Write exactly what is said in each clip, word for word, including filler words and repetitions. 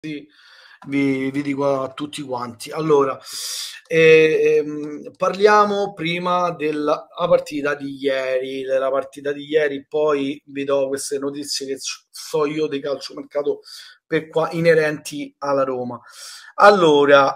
Vi, vi dico a tutti quanti. Allora, eh, ehm, parliamo prima della partita di ieri, della partita di ieri, poi vi do queste notizie che so io di calciomercato per qua, inerenti alla Roma. Allora,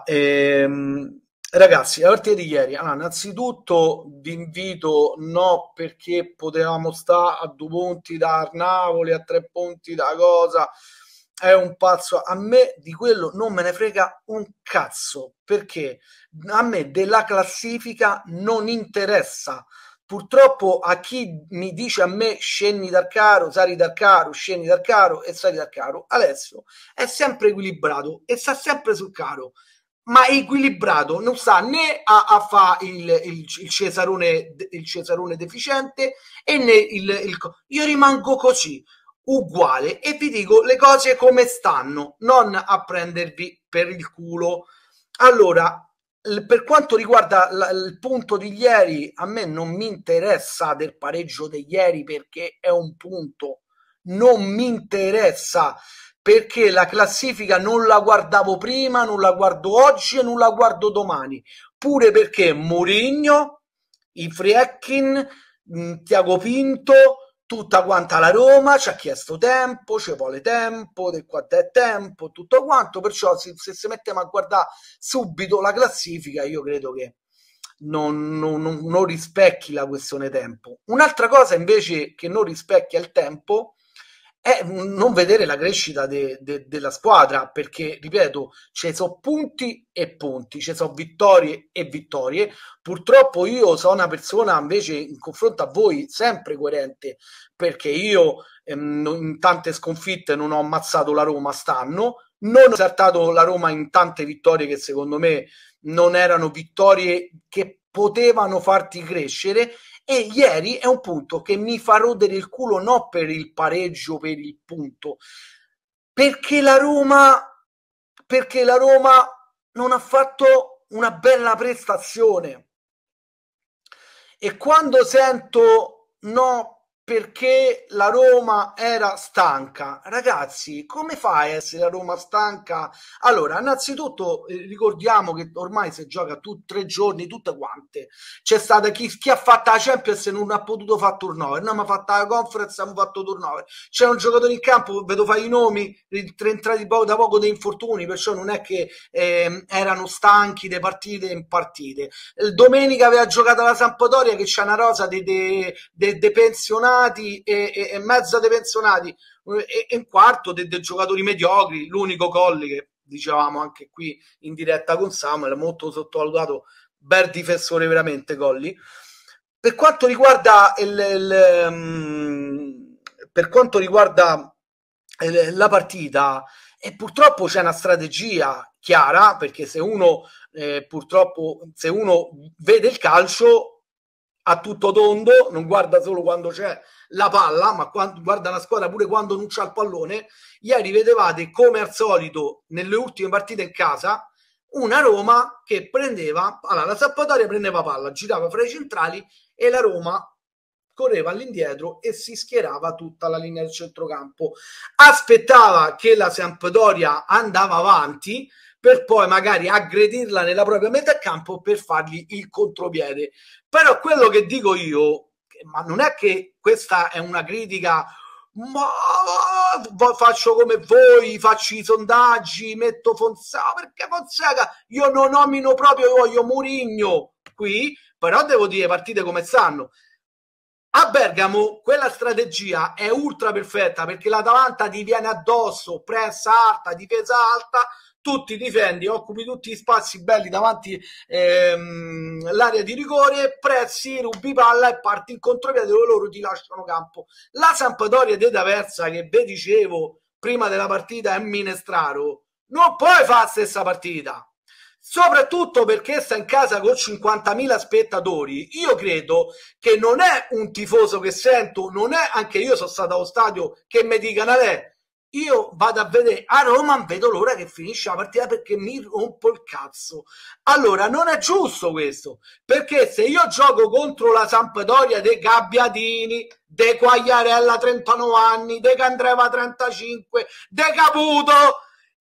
ehm, ragazzi, la partita di ieri, allora, innanzitutto vi invito, no, perché potevamo stare a due punti da Napoli, a tre punti da cosa, è un pazzo. A me di quello non me ne frega un cazzo, perché a me della classifica non interessa. Purtroppo a chi mi dice a me scendi dal caro, sali dal caro, scendi dal caro e sali dal caro, Alessio è sempre equilibrato e sta sempre sul caro, ma è equilibrato, non sta né a, a fare il, il, il, Cesarone, il Cesarone deficiente e né il, il... Io rimango così, uguale, e vi dico le cose come stanno, non a prendervi per il culo. Allora, per quanto riguarda il punto di ieri, a me non mi interessa del pareggio di ieri, perché è un punto, non mi interessa, perché la classifica non la guardavo prima, non la guardo oggi e non la guardo domani, pure perché Mourinho, i Friedkin, Tiago Pinto, tutta quanta la Roma ci ha chiesto tempo, ci vuole tempo, del quanto è tempo, tutto quanto, perciò se, se si mettiamo a guardare subito la classifica, io credo che non, non, non rispecchi la questione tempo. Un'altra cosa invece che non rispecchia il tempo è non vedere la crescita de, de, della squadra, perché, ripeto, ci sono punti e punti, ci sono vittorie e vittorie. Purtroppo io sono una persona, invece, in confronto a voi, sempre coerente, perché io ehm, in tante sconfitte non ho ammazzato la Roma st'anno, non ho esaltato la Roma in tante vittorie che secondo me non erano vittorie che potevano farti crescere. E ieri è un punto che mi fa rodere il culo, non per il pareggio, per il punto, perché la Roma, perché la Roma non ha fatto una bella prestazione. E quando sento no, perché la Roma era stanca, ragazzi, come fai a essere la Roma stanca? Allora, innanzitutto eh, ricordiamo che ormai si gioca tutti tre giorni, tutte quante. C'è stata chi, chi ha fatto la Champions e non ha potuto fare turnover, noi abbiamo fatto la Conference, abbiamo fatto turnover. C'è un giocatore in campo, vedo fare i nomi, rientrati da poco dei infortuni, perciò non è che eh, erano stanchi di partite in partite. Domenica aveva giocato la Sampdoria, che c'è una rosa dei de, de, de pensionati e, e, e mezza dei pensionati e, e un quarto dei de giocatori mediocri. L'unico Colli, che dicevamo anche qui in diretta con Samuel, molto sottovalutato, bel difensore veramente Colli. Per quanto riguarda il, il um, per quanto riguarda il, la partita, e purtroppo c'è una strategia chiara, perché se uno eh, purtroppo se uno vede il calcio a tutto tondo, non guarda solo quando c'è la palla, ma quando, guarda la squadra pure quando non c'è il pallone. Ieri vedevate, come al solito nelle ultime partite in casa, una Roma che prendeva, allora la Sampdoria prendeva palla, girava fra i centrali e la Roma correva all'indietro e si schierava tutta la linea del centrocampo, aspettava che la Sampdoria andava avanti per poi magari aggredirla nella propria metà campo per fargli il contropiede. Però quello che dico io, ma non è che questa è una critica, ma faccio come voi, faccio i sondaggi, metto Fonseca, perché Fonseca, io non nomino proprio, io voglio Mourinho qui, però devo dire partite come stanno. A Bergamo quella strategia è ultra perfetta, perché l'Atalanta ti viene addosso, pressa alta, difesa alta, tu ti difendi, occupi tutti gli spazi belli davanti ehm, l'area di rigore, prezzi, rubi palla e parti in contropiede dove loro ti lasciano campo. La Sampdoria di D'Aversa, che vi dicevo prima della partita, è Minestraro, non puoi fare la stessa partita, soprattutto perché sta in casa con cinquantamila spettatori. Io credo che non è un tifoso che sento, non è, anche io sono stato allo stadio, che mi dicano a lei, io vado a vedere a Roma, non vedo l'ora che finisce la partita perché mi rompo il cazzo. Allora non è giusto questo, perché se io gioco contro la Sampdoria dei Gabbiadini, De Quagliarella trentanove anni, De Candreva trentacinque, De Caputo,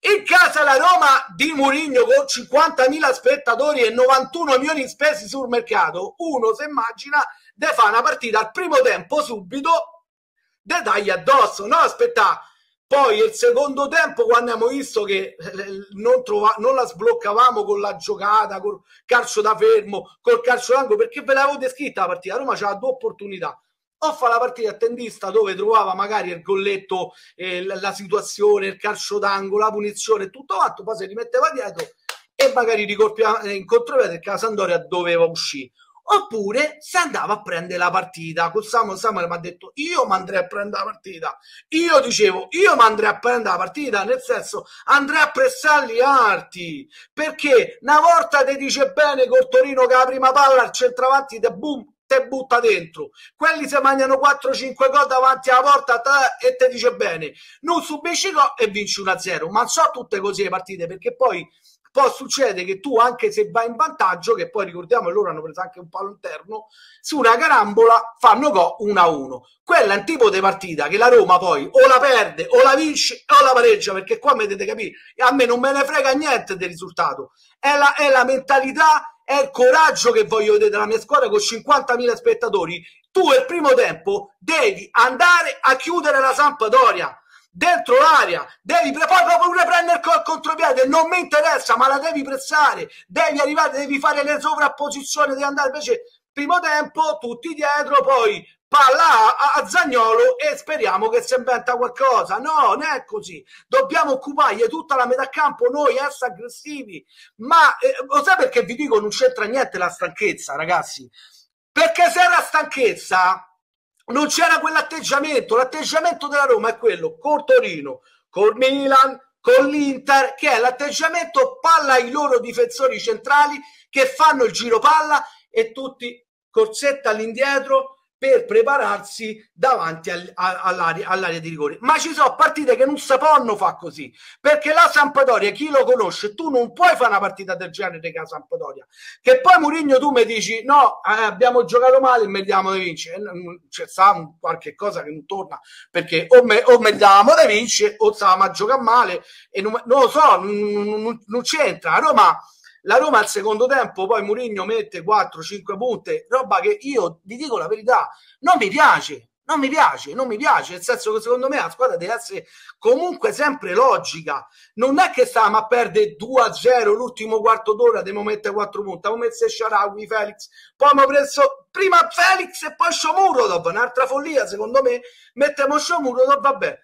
In casa la Roma di Mourinho con cinquantamila spettatori e novantuno milioni spesi sul mercato, uno si immagina di fare una partita al primo tempo subito, de dagli addosso, no aspetta, poi il secondo tempo quando abbiamo visto che non, trova, non la sbloccavamo con la giocata, col calcio da fermo, col calcio d'angolo, perché ve l'avevo descritta la partita, Roma c'aveva due opportunità, o fa la partita attendista dove trovava magari il golletto, eh, la situazione, il calcio d'angolo, la punizione, tutto quanto, poi si rimetteva dietro e magari ricolpiva in contropiede perché la Sampdoria doveva uscire. Oppure si andava a prendere la partita. Con Samuel, Samuel mi ha detto io mi andrei a prendere la partita. Io dicevo io mi andrei a prendere la partita, nel senso andrei a pressarli arti, perché una volta ti dice bene col Torino che la prima palla al centravanti te boom te butta dentro, quelli si mangiano quattro cinque gol davanti alla porta te, e te dice bene non subisci gol e vinci uno a zero, ma so tutte così le partite, perché poi poi succede che tu anche se vai in vantaggio, che poi ricordiamo loro hanno preso anche un palo interno, su una carambola fanno gol uno a uno. Quella è un tipo di partita che la Roma poi o la perde o la vince o la pareggia, perché qua mi dovete capire, a me non me ne frega niente del risultato, è la, è la mentalità, è il coraggio che voglio vedere della mia squadra con cinquantamila spettatori. Tu il primo tempo devi andare a chiudere la Sampdoria dentro l'area, devi poi pure prendere il contropiede, non mi interessa, ma la devi pressare, devi arrivare, devi fare le sovrapposizioni, devi andare. Invece primo tempo tutti dietro, poi palla a, a Zaniolo e speriamo che si inventa qualcosa. No, non è così, dobbiamo occupargli tutta la metà campo noi, essere aggressivi. Ma eh, lo sai perché vi dico non c'entra niente la stanchezza, ragazzi? Perché se era stanchezza non c'era quell'atteggiamento. L'atteggiamento della Roma è quello col Torino, col Milan, con l'Inter, che è l'atteggiamento palla ai loro difensori centrali che fanno il giro palla e tutti corsetta all'indietro per prepararsi davanti all'area, all'area di rigore. Ma ci sono partite che non si possono fare così, perché la Sampdoria, chi lo conosce, tu non puoi fare una partita del genere che la Sampdoria, che poi Mourinho tu mi dici no, eh, abbiamo giocato male e meritiamo di vincere, c'è stato qualche cosa che non torna, perché o, me, o meritavamo di vincere o stavamo a giocare male e non, non lo so, non, non, non c'entra. A Roma La Roma al secondo tempo poi Mourinho mette quattro cinque punte, roba che io vi dico la verità non mi piace, non mi piace, non mi piace, nel senso che secondo me la squadra deve essere comunque sempre logica, non è che stavamo a perdere due a zero l'ultimo quarto d'ora, devo mettere quattro punti, avevo messo Shaarawy, Felix, poi abbiamo preso prima Felix e poi Shomurodov, un'altra follia secondo me, mettiamo Shomurodov, vabbè.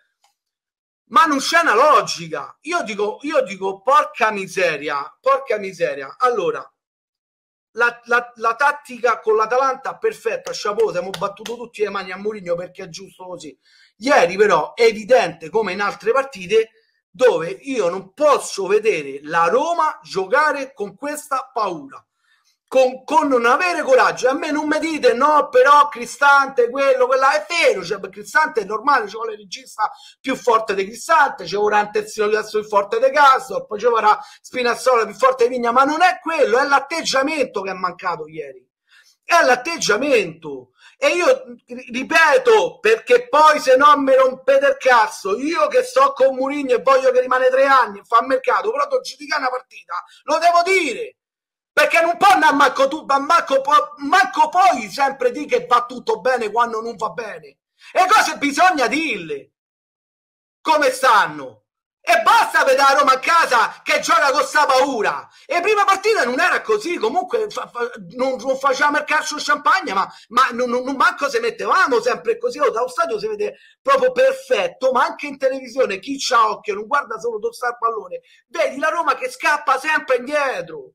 Ma non c'è una logica. Io dico, io dico, porca miseria, porca miseria. Allora, la, la, la tattica con l'Atalanta, perfetta, chapeau, siamo battuto tutti le mani a Mourinho perché è giusto così. Ieri però è evidente, come in altre partite, dove io non posso vedere la Roma giocare con questa paura. Con, con non avere coraggio. A me non mi dite no, però Cristante, quello, quella è vero, cioè per Cristante è normale, ci vuole il regista più forte di Cristante, ci vorrà un terzino più forte di Castro, poi ci vorrà Spinazzola più forte di Vigna, ma non è quello, è l'atteggiamento che è mancato ieri, è l'atteggiamento. E io ripeto, perché poi se no me rompete il cazzo, io che sto con Mourinho e voglio che rimane tre anni e fa mercato, però devo giudicare una partita, lo devo dire. Perché non può andare manco tu, ma manco, manco poi sempre di che va tutto bene quando non va bene. E cose bisogna dirle come stanno. E basta vedere a Roma a casa che gioca con sta paura. E prima partita non era così, comunque fa, fa, non, non facevamo il calcio champagne, ma, ma non, non manco se mettevamo sempre così. Oh, da un stadio si vede proprio perfetto, ma anche in televisione chi c'ha occhio non guarda solo dove sta il pallone, vedi la Roma che scappa sempre indietro.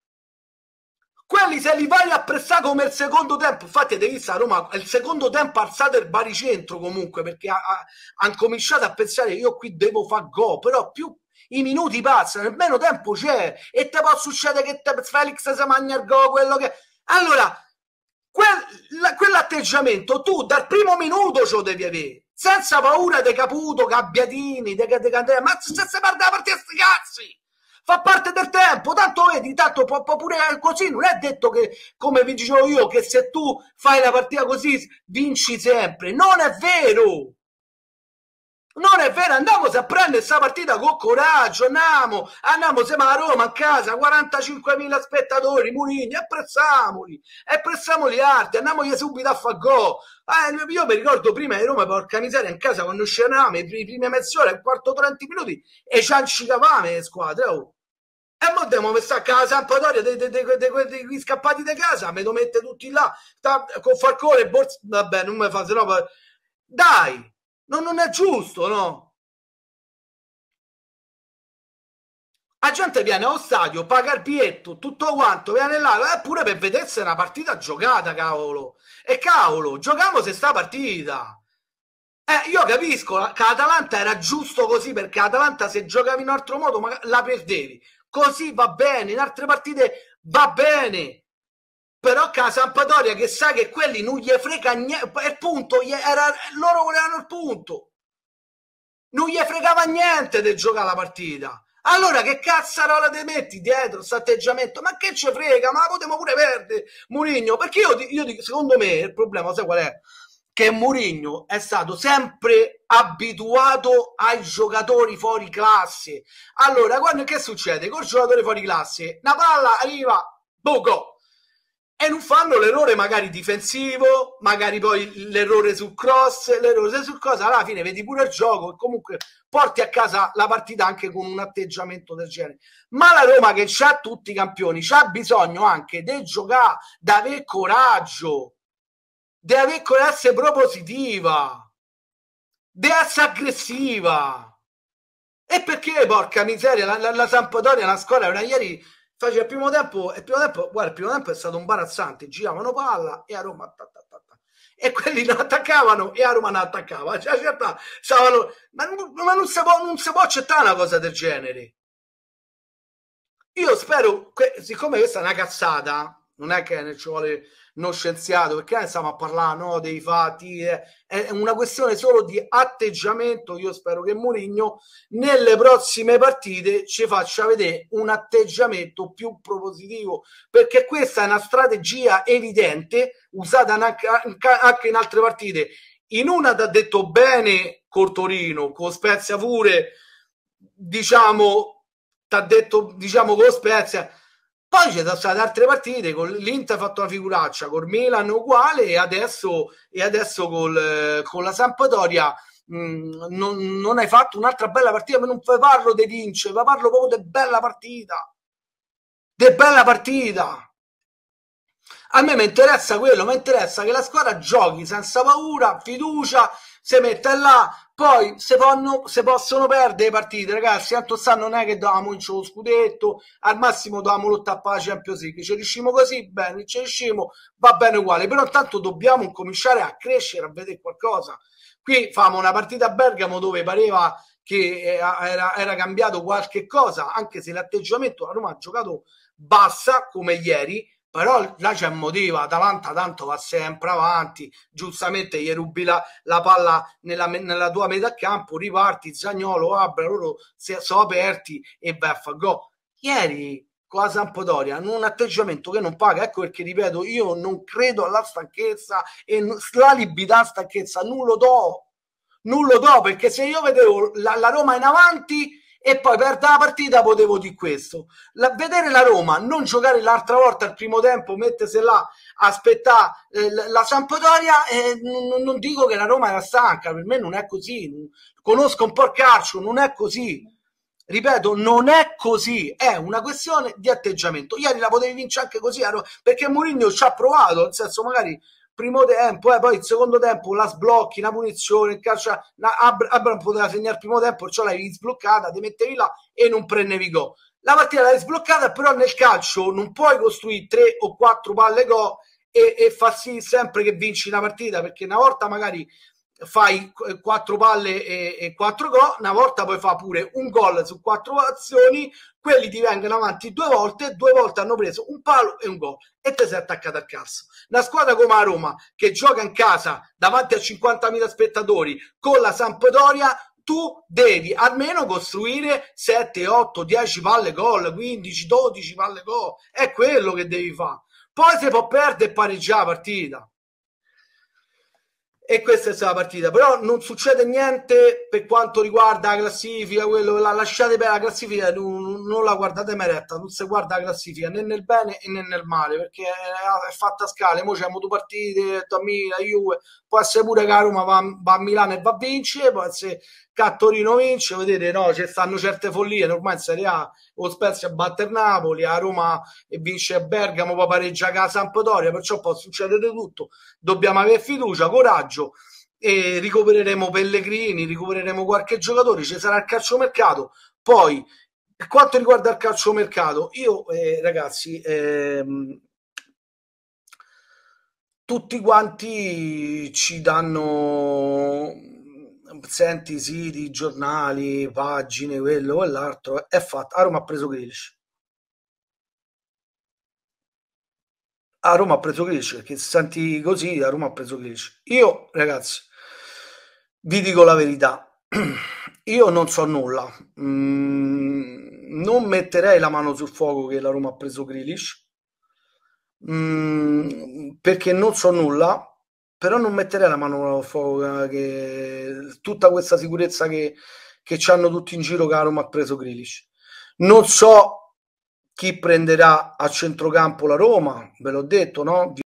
Quelli se li vai a pressare come il secondo tempo, infatti avete visto a Roma il secondo tempo ha alzato il baricentro comunque, perché hanno cominciato a pensare io qui devo far gol, però più i minuti passano e meno tempo c'è e te può succedere che te, Felix si mangia il gol, quello che allora quel, quell'atteggiamento tu dal primo minuto ce lo devi avere senza paura di Caputo, Gabbiadini, de, de, de, de, ma se si perde la partita sti cazzi, fa parte del tempo, tanto vedi, tanto può, può pure così, non è detto che, come vi dicevo io, che se tu fai la partita così vinci sempre, non è vero, Non è vero, andiamo a prendere questa partita con coraggio, andiamo, andiamo, siamo a Roma a casa, quarantacinquemila spettatori, Mourinho, e pressiamoli, e pressiamoli arti, andiamogli subito a far gol. Eh, io mi ricordo prima di Roma, porca miseria, in casa quando uscivamo, i primi mezz'ora, il quarto trenta minuti, e ci ancicavamo le squadre, oh. E mo devo stare a casa Sampdoria dei scappati di casa, me lo mette tutti là, sta, con Falcone, Borsa, vabbè, non mi fa, se no, dai! No, non è giusto, no? La gente viene allo stadio, paga il biglietto, tutto quanto, viene là, eh, pure per vedersi una partita giocata, cavolo. E cavolo, giochiamo se sta partita. Eh, io capisco che l'Atalanta era giusto così, perché l'Atalanta se giocavi in un altro modo la perdevi. Così va bene, in altre partite va bene. Però che la Sampdoria che sa che quelli non gli frega niente, il punto, era, loro volevano il punto. Non gli fregava niente di giocare la partita. Allora che cazzarola te metti dietro questo atteggiamento? Ma che ci frega? Ma la potremmo pure perdere, Mourinho. Perché io, io secondo me il problema, sai qual è? Che Mourinho è stato sempre abituato ai giocatori fuori classe. Allora, quando che succede? Col giocatore fuori classe, una palla arriva, poco. E non fanno l'errore magari difensivo, magari poi l'errore sul cross, l'errore sul cosa, alla fine vedi pure il gioco e comunque porti a casa la partita anche con un atteggiamento del genere. Ma la Roma che c'ha tutti i campioni, c'ha bisogno anche di giocare, di avere coraggio, di avere coraggio, essere propositiva, di essere aggressiva. E perché, porca miseria, la, la, la Sampdoria, la squadra, una ieri faceva il primo tempo, il primo tempo, guarda, il primo tempo è stato imbarazzante, giravano palla e a Roma ta, ta, ta, ta. E quelli non attaccavano e a Roma non attaccava, cioè, certo, stavano, ma, ma non, si può, non si può accettare una cosa del genere. Io spero, siccome questa è una cazzata, non è che ne ci vuole uno scienziato, perché ne stiamo a parlare, no, dei fatti, eh, è una questione solo di atteggiamento. Io spero che Mourinho nelle prossime partite ci faccia vedere un atteggiamento più propositivo, perché questa è una strategia evidente, usata anche in altre partite. In una ti ha detto bene col Torino, con Spezia pure, diciamo, ti ha detto, diciamo, con Spezia. Poi ci sono state altre partite, con l'Inter ha fatto una figuraccia, col Milan uguale, e adesso, e adesso col, con la Sampdoria mh, non, non hai fatto un'altra bella partita, ma non parlo di vincere, ma parlo proprio di bella partita. Di bella partita. A me mi interessa quello, mi interessa che la squadra giochi senza paura, fiducia, si mette là, poi se, ponno, se possono perdere le partite, ragazzi, tanto sta non è che dovevamo vincere lo scudetto, al massimo dovevamo lottare per la Champions League, ci riuscimo così, bene, ci riuscimo, va bene uguale, però intanto dobbiamo cominciare a crescere, a vedere qualcosa. Qui famo una partita a Bergamo dove pareva che era, era cambiato qualche cosa, anche se l'atteggiamento a Roma ha giocato bassa come ieri, però là c'è un motivo, Atalanta tanto va sempre avanti, giustamente gli rubi la, la palla nella, nella tua metà campo, riparti, Zaniolo, Abra, loro si, sono aperti e vai a fare gol. Ieri con la Sampdoria hanno un atteggiamento che non paga, ecco perché ripeto, io non credo alla stanchezza e la libidà stanchezza, non lo do, non lo do, perché se io vedevo la, la Roma in avanti e poi per la partita potevo dire questo, la, vedere la Roma non giocare l'altra volta al primo tempo, mettersi là aspettare eh, la Sampdoria, eh, non, non dico che la Roma era stanca, per me non è così, conosco un po' il calcio, non è così, ripeto, non è così, è una questione di atteggiamento. Ieri la potevi vincere anche così, perché Mourinho ci ha provato, nel senso magari primo tempo, eh, poi il secondo tempo la sblocchi, una punizione, il calcio, Abram poteva segnare il primo tempo, cioè l'avevi sbloccata, ti mettevi là e non prendevi gol. La partita l'hai sbloccata, però nel calcio non puoi costruire tre o quattro palle gol e, e fa sì sempre che vinci una partita, perché una volta magari fai quattro palle e, e quattro gol, una volta poi fa pure un gol su quattro azioni, quelli ti vengono avanti due volte, due volte hanno preso un palo e un gol e te sei attaccato al cazzo. Una squadra come la Roma che gioca in casa davanti a cinquantamila spettatori con la Sampdoria, tu devi almeno costruire sette, otto, dieci palle gol, quindici, dodici palle gol, è quello che devi fare. Poi si può perdere e pareggiare la partita. E questa è stata la partita, però non succede niente per quanto riguarda la classifica, quello, la, lasciate per la classifica, non, non la guardate mai retta, non si guarda la classifica né nel bene né nel male, perché è, è fatta a scale, mo c'è due partite, a Milan, Juve, può essere pure che la Roma va, va a Milano e va a vincere, può essere che a Torino vince, vedete, no, ci stanno certe follie, ormai in Serie A, o Spezia batte il Napoli, a Roma e vince a Bergamo, poi pareggia a Sampdoria, perciò può succedere tutto, dobbiamo avere fiducia, coraggio, e recupereremo Pellegrini, recupereremo qualche giocatore, ci sarà il calciomercato. Poi, per quanto riguarda il calciomercato, io eh, ragazzi, ehm, tutti quanti ci danno, senti, siti, giornali, pagine, quello, quell'altro, è fatto. A Roma ha preso Grealish. A Roma ha preso Grealish, perché se senti così, a Roma ha preso Grealish. Io, ragazzi, vi dico la verità, io non so nulla. Mm, non metterei la mano sul fuoco che la Roma ha preso Grealish, mm, perché non so nulla, però non metterei la mano sul fuoco, eh, che tutta questa sicurezza che, che c'hanno tutti in giro che la Roma ha preso Grealish. Non so chi prenderà a centrocampo la Roma, ve l'ho detto, no?